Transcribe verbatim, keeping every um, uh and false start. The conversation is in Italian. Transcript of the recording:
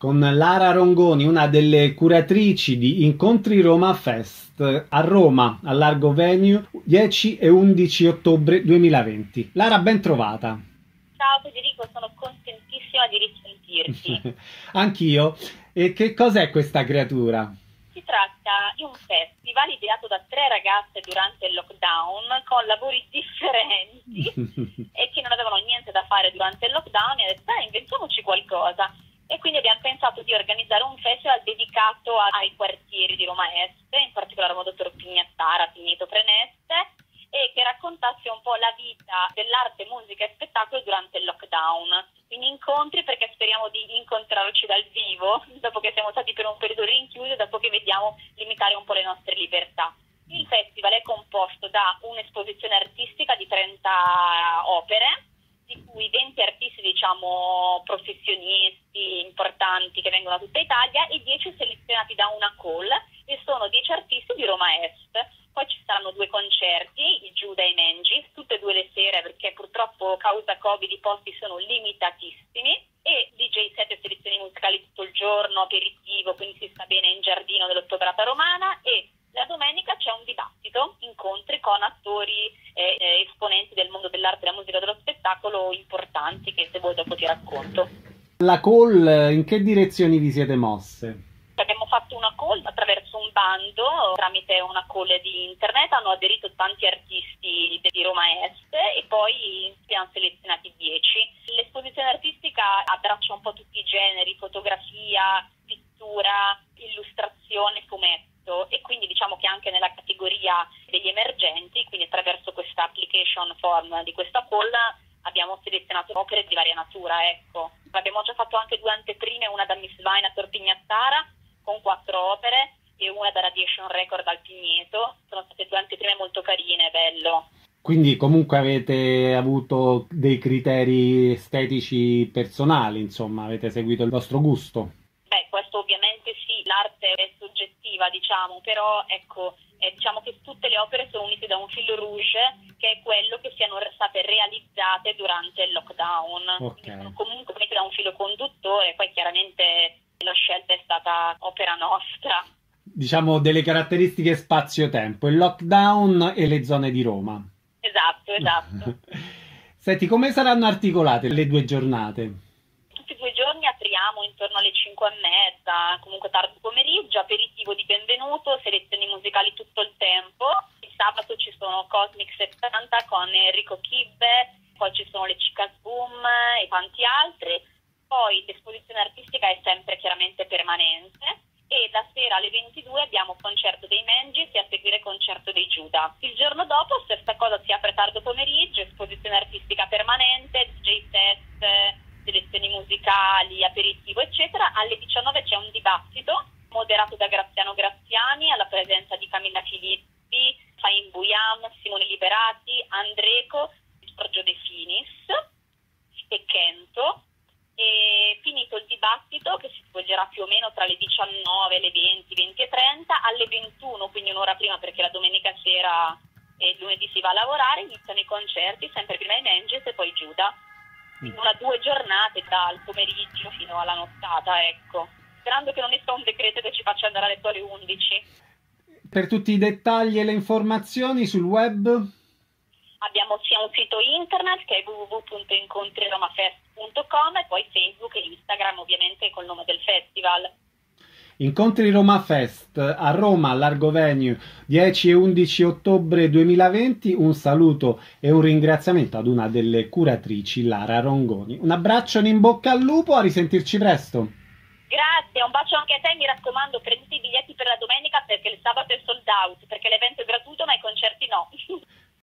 con Lara Rongoni, una delle curatrici di Incontri Roma Fest a Roma, al Largo Venue, dieci e undici ottobre duemilaventi. Lara, ben trovata. Ciao Federico, sono contentissima di risentirti. Anch'io. E che cos'è questa creatura? Si tratta di un festival ideato da tre ragazze durante il lockdown con lavori differenti e che non avevano niente da fare durante il lockdown e hanno detto dai, inventiamoci qualcosa. E quindi abbiamo pensato di organizzare un festival dedicato ai quartieri di Roma Est, in particolare a Dottor Pignattara, Pigneto Preneste, e che raccontasse un po' la vita dell'arte, musica e spettacolo durante il lockdown. Quindi incontri, perché speriamo di incontrarci dal vivo, dopo che siamo stati per un periodo rinchiusi, dopo che vediamo limitare un po' le nostre libertà. Il festival è composto da un'esposizione artistica di trenta opere, di cui venti artisti, diciamo, professionisti importanti che vengono da tutta Italia e dieci selezionati da una call, e sono dieci artisti di Roma Est. Poi ci saranno due concerti, il Giuda e i Mengis, tutte e due le sere, perché purtroppo causa Covid i posti sono limitatissimi, e D J set e selezioni musicali tutto il giorno, aperitivo, quindi si sta bene in giardino dell'Ottobrata Romana. E la domenica c'è un dibattito, incontri con attori e eh, esponenti del mondo dell'arte, della musica e dello spettacolo importanti, che se vuoi dopo ti racconto. La call, in che direzioni vi siete mosse? Abbiamo fatto una call attraverso un bando, tramite una call di internet, hanno aderito tanti artisti di Roma Est e poi abbiamo selezionati dieci. L'esposizione artistica abbraccia un po' tutti i generi: fotografia, pittura, illustrazione, fumetto, e quindi diciamo che anche nella categoria degli emergenti, quindi attraverso questa application form di questa call, abbiamo selezionato opere di varia natura, ecco. Abbiamo già fatto anche due anteprime, una da Miss Vine a Tor Pignattara, con quattro opere, e una da Radiation Record al Pigneto. Sono state due anteprime molto carine, bello. Quindi comunque avete avuto dei criteri estetici personali, insomma, avete seguito il vostro gusto. Beh, questo ovviamente sì, l'arte è soggettiva, diciamo, però ecco, eh, diciamo che tutte le opere sono unite da un fil rouge, che è quello che siano state realizzate durante il lockdown. Okay. Quindi sono comunque unite da un filo conduttore, poi chiaramente la scelta è stata opera nostra. Diciamo delle caratteristiche spazio-tempo, il lockdown e le zone di Roma. Esatto, esatto. Senti, come saranno articolate le due giornate? Tutti e due i giorni apriamo intorno alle cinque e mezza, comunque tardo pomeriggio, aperitivo di benvenuto, selezioni musicali tutto il tempo. Il sabato ci sono Cosmic settanta con Enrico Kibbe, poi ci sono le Chicas Boom e tanti altri. Poi l'esposizione artistica è sempre chiaramente permanente, e la sera alle ventidue abbiamo concerto dei Mengis e a seguire concerto dei Giuda. Il giorno dopo stessa cosa, si apre tardo pomeriggio, esposizione artistica permanente, D J set, selezioni musicali, aperitivo eccetera. Alle diciannove c'è un dibattito moderato da Graziano Graziani, alla presenza di Camilla Filippi, Fain Buyam, Simone Liberati, Andreco, Giorgio De Finis e Kento. E finito il dibattito, che si svolgerà più o meno tra le diciannove, le venti, venti e trenta, alle ventuno, quindi un'ora prima perché la domenica sera e lunedì si va a lavorare, iniziano i concerti, sempre prima i Mengis e poi Giuda. Quindi una due giornate dal pomeriggio fino alla nottata, ecco. Sperando che non esca un decreto che ci faccia andare a letto alle undici. Per tutti i dettagli e le informazioni sul web? Abbiamo sia un sito internet che è w w w punto incontri roma fest punto com e poi Facebook e Instagram, ovviamente col nome del festival. Incontri Roma Fest a Roma, Largo Venue, dieci e undici ottobre duemilaventi. Un saluto e un ringraziamento ad una delle curatrici, Lara Rongoni. Un abbraccio e in bocca al lupo, a risentirci presto. Grazie, un bacio anche a te, mi raccomando, prendete i biglietti per la domenica perché il sabato è sold out, perché l'evento è gratuito.